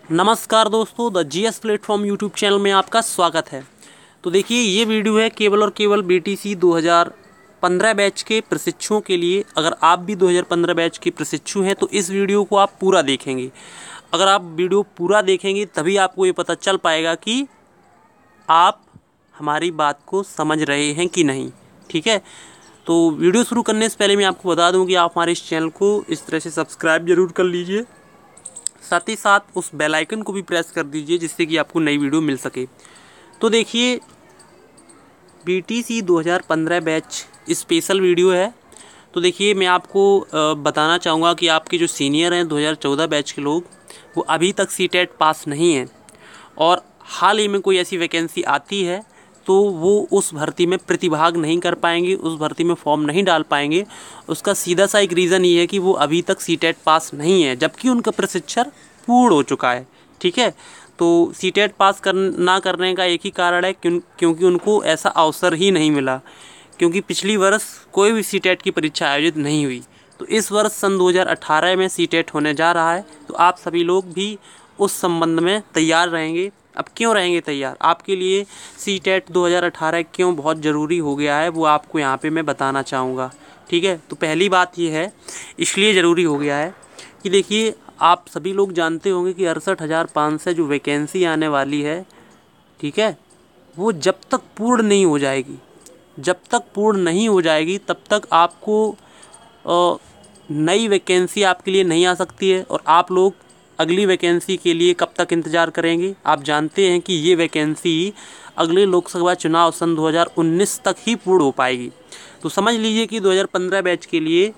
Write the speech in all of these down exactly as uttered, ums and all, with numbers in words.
नमस्कार दोस्तों, the GS platform YouTube channel में आपका स्वागत है। तो देखिए, ये वीडियो है केवल और केवल बीटीसी दो हज़ार पंद्रह बैच के प्रशिक्षुओं के लिए। अगर आप भी दो हज़ार पंद्रह बैच के प्रशिक्षु हैं तो इस वीडियो को आप पूरा देखेंगे। अगर आप वीडियो पूरा देखेंगे तभी आपको ये पता चल पाएगा कि आप हमारी बात को समझ रहे हैं कि नहीं। ठीक है, तो वीडियो शुरू करने से पहले मैं आपको बता दूं कि आप हमारे इस चैनल को इस तरह से सब्सक्राइब जरूर कर लीजिए, साथ ही साथ उस बेल आइकन को भी प्रेस कर दीजिए जिससे कि आपको नई वीडियो मिल सके। तो देखिए, बीटीसी दो हज़ार पंद्रह बैच स्पेशल वीडियो है। तो देखिए, मैं आपको बताना चाहूँगा कि आपके जो सीनियर हैं दो हज़ार चौदह बैच के लोग, वो अभी तक सीटेट पास नहीं हैं और हाल ही में कोई ऐसी वैकेंसी आती है तो वो उस भर्ती में प्रतिभाग नहीं कर पाएंगे, उस भर्ती में फॉर्म नहीं डाल पाएंगे। उसका सीधा सा एक रीज़न ये है कि वो अभी तक सीटेट पास नहीं है, जबकि उनका प्रशिक्षण पूर्ण हो चुका है। ठीक है, तो सीटेट पास कर ना करने का एक ही कारण है क्यों क्योंकि उनको ऐसा अवसर ही नहीं मिला, क्योंकि पिछली वर्ष कोई भी सीटेट की परीक्षा आयोजित नहीं हुई। तो इस वर्ष सन दो हज़ार अठारह में सीटेट होने जा रहा है, तो आप सभी लोग भी उस संबंध में तैयार रहेंगे। अब क्यों रहेंगे तैयार, आपके लिए सीटेट दो हज़ार अठारह क्यों बहुत ज़रूरी हो गया है वो आपको यहाँ पे मैं बताना चाहूँगा। ठीक है, तो पहली बात ये है, इसलिए ज़रूरी हो गया है कि देखिए, आप सभी लोग जानते होंगे कि अड़सठ हज़ार पाँच सौ जो वैकेंसी आने वाली है, ठीक है, वो जब तक पूर्ण नहीं हो जाएगी जब तक पूर्ण नहीं हो जाएगी तब तक आपको नई वैकेंसी आपके लिए नहीं आ सकती है। और आप लोग अगली वैकेंसी के लिए कब तक इंतज़ार करेंगे। आप जानते हैं कि ये वैकेंसी अगले लोकसभा चुनाव सन दो हज़ार उन्नीस तक ही पूर्ण हो पाएगी। तो समझ लीजिए कि दो हज़ार पंद्रह बैच के लिए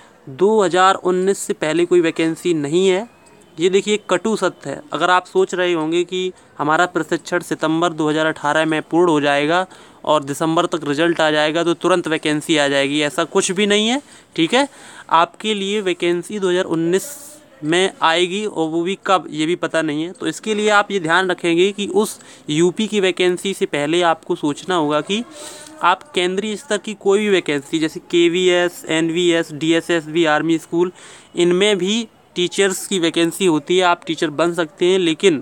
दो हज़ार उन्नीस से पहले कोई वैकेंसी नहीं है। ये देखिए, कटु सत्य है। अगर आप सोच रहे होंगे कि हमारा प्रशिक्षण सितंबर दो हज़ार अठारह में पूर्ण हो जाएगा और दिसंबर तक रिजल्ट आ जाएगा तो तुरंत वैकेंसी आ जाएगी, ऐसा कुछ भी नहीं है। ठीक है, आपके लिए वैकेंसी दो हज़ार उन्नीस में आएगी और वो भी कब, ये भी पता नहीं है। तो इसके लिए आप ये ध्यान रखेंगे कि उस यूपी की वैकेंसी से पहले आपको सोचना होगा कि आप केंद्रीय स्तर की कोई भी वैकेंसी जैसे KVS, NVS, DSSB, army school, इनमें भी टीचर्स की वैकेंसी होती है, आप टीचर बन सकते हैं। लेकिन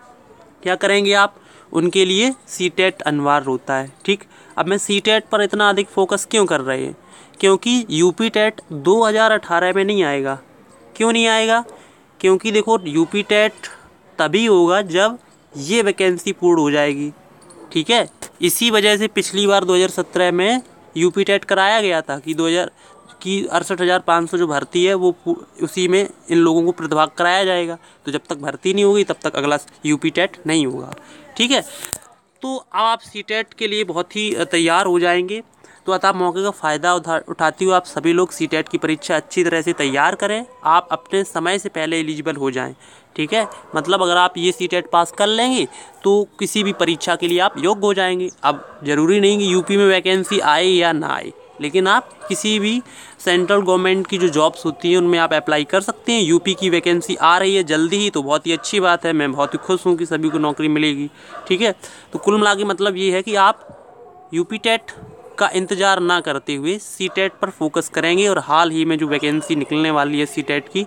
क्या करेंगे आप, उनके लिए सीटेट अनिवार्य होता है। ठीक, अब मैं सीटेट पर इतना अधिक फोकस क्यों कर रहे हैं, क्योंकि यूपी टेट दो हज़ार अठारह में नहीं आएगा। क्यों नहीं आएगा, क्योंकि देखो, यूपी टेट तभी होगा जब ये वैकेंसी पूर्ण हो जाएगी। ठीक है, इसी वजह से पिछली बार दो हज़ार सत्रह में यूपी टेट कराया गया था कि दो हज़ार की अड़सठ हज़ार पाँच सौ जो भर्ती है वो उसी में इन लोगों को प्रतिभाग कराया जाएगा। तो जब तक भर्ती नहीं होगी तब तक अगला यूपी टेट नहीं होगा। ठीक है, तो अब आप सीटेट के लिए बहुत ही तैयार हो जाएंगे। तो अतः मौके का फ़ायदा उठा उठाते हुए आप सभी लोग सीटेट की परीक्षा अच्छी तरह से तैयार करें, आप अपने समय से पहले एलिजिबल हो जाएं। ठीक है, मतलब अगर आप ये सीटेट पास कर लेंगे तो किसी भी परीक्षा के लिए आप योग्य हो जाएंगे। अब ज़रूरी नहीं कि यूपी में वैकेंसी आए या ना आए, लेकिन आप किसी भी सेंट्रल गवर्नमेंट की जो जॉब्स होती हैं उनमें आप अप्लाई कर सकते हैं। यूपी की वैकेंसी आ रही है जल्दी ही, तो बहुत ही अच्छी बात है। मैं बहुत ही खुश हूँ कि सभी को नौकरी मिलेगी। ठीक है, तो कुल मिला के मतलब ये है कि आप यूपी टेट का इंतज़ार ना करते हुए सीटेट पर फोकस करेंगे। और हाल ही में जो वैकेंसी निकलने वाली है सीटेट की,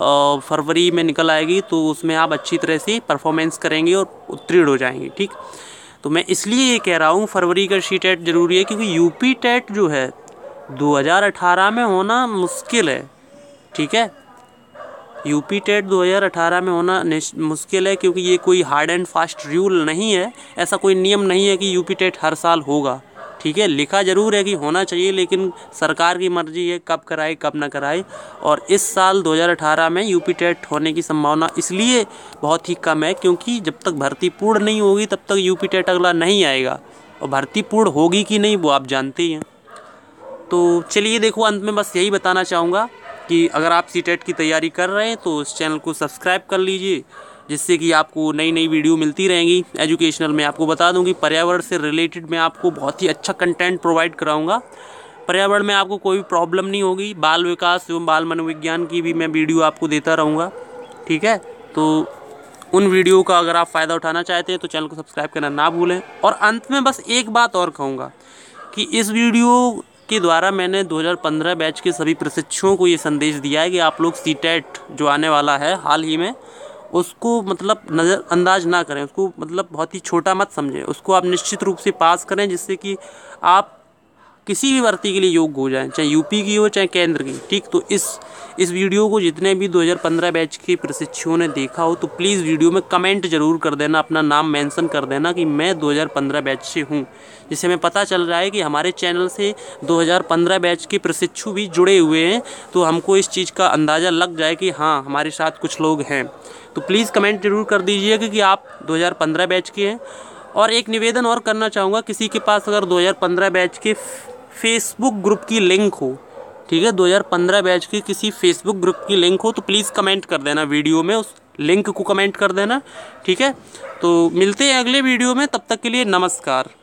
फरवरी में निकल आएगी, तो उसमें आप अच्छी तरह से परफॉर्मेंस करेंगे और उत्तीर्ण हो जाएंगे। ठीक, तो मैं इसलिए ये कह रहा हूँ फरवरी का सीटेट ज़रूरी है, क्योंकि यूपी टेट जो है दो हज़ार अठारह में होना मुश्किल है। ठीक है, यूपी टेट दो हज़ार अठारह में होना मुश्किल है, क्योंकि ये कोई हार्ड एंड फास्ट रूल नहीं है, ऐसा कोई नियम नहीं है कि यूपी टेट हर साल होगा। ठीक है, लिखा ज़रूर है कि होना चाहिए, लेकिन सरकार की मर्जी है कब कराए कब ना कराए। और इस साल दो हज़ार अठारह में यूपी टेट होने की संभावना इसलिए बहुत ही कम है क्योंकि जब तक भर्ती पूर्ण नहीं होगी तब तक यूपी टेट अगला नहीं आएगा, और भर्ती पूर्ण होगी कि नहीं वो आप जानते ही हैं। तो चलिए देखो, अंत में बस यही बताना चाहूँगा कि अगर आप सीटेट की तैयारी कर रहे हैं तो इस चैनल को सब्सक्राइब कर लीजिए, जिससे कि आपको नई नई वीडियो मिलती रहेंगी। एजुकेशनल में आपको बता दूं कि पर्यावरण से रिलेटेड मैं आपको बहुत ही अच्छा कंटेंट प्रोवाइड कराऊंगा। पर्यावरण में आपको कोई भी प्रॉब्लम नहीं होगी। बाल विकास एवं बाल मनोविज्ञान की भी मैं वीडियो आपको देता रहूँगा। ठीक है, तो उन वीडियो का अगर आप फ़ायदा उठाना चाहते हैं तो चैनल को सब्सक्राइब करना ना भूलें। और अंत में बस एक बात और कहूँगा कि इस वीडियो के द्वारा मैंने दो हज़ार पंद्रह बैच के सभी प्रशिक्षुओं को ये संदेश दिया है कि आप लोग सीटेट जो आने वाला है हाल ही में, उसको मतलब नज़रअंदाज ना करें, उसको मतलब बहुत ही छोटा मत समझें, उसको आप निश्चित रूप से पास करें, जिससे कि आप किसी भी भर्ती के लिए योग्य हो जाएं, चाहे यूपी की हो चाहे केंद्र की। ठीक, तो इस इस वीडियो को जितने भी दो हज़ार पंद्रह बैच के प्रशिक्षुओं ने देखा हो तो प्लीज़ वीडियो में कमेंट जरूर कर देना, अपना नाम मेंशन कर देना कि मैं दो हज़ार पंद्रह बैच से हूँ, जिससे हमें पता चल रहा है कि हमारे चैनल से दो हज़ार पंद्रह बैच के प्रशिक्षु भी जुड़े हुए हैं, तो हमको इस चीज़ का अंदाज़ा लग जाए कि हाँ हमारे साथ कुछ लोग हैं। तो प्लीज़ कमेंट जरूर कर दीजिएगा कि आप दो हज़ार पंद्रह बैच के हैं। और एक निवेदन और करना चाहूँगा, किसी के पास अगर दो हज़ार पंद्रह बैच के फेसबुक ग्रुप की लिंक हो, ठीक है, दो हज़ार पंद्रह बैच के किसी फेसबुक ग्रुप की लिंक हो तो प्लीज़ कमेंट कर देना, वीडियो में उस लिंक को कमेंट कर देना। ठीक है, तो मिलते हैं अगले वीडियो में, तब तक के लिए नमस्कार।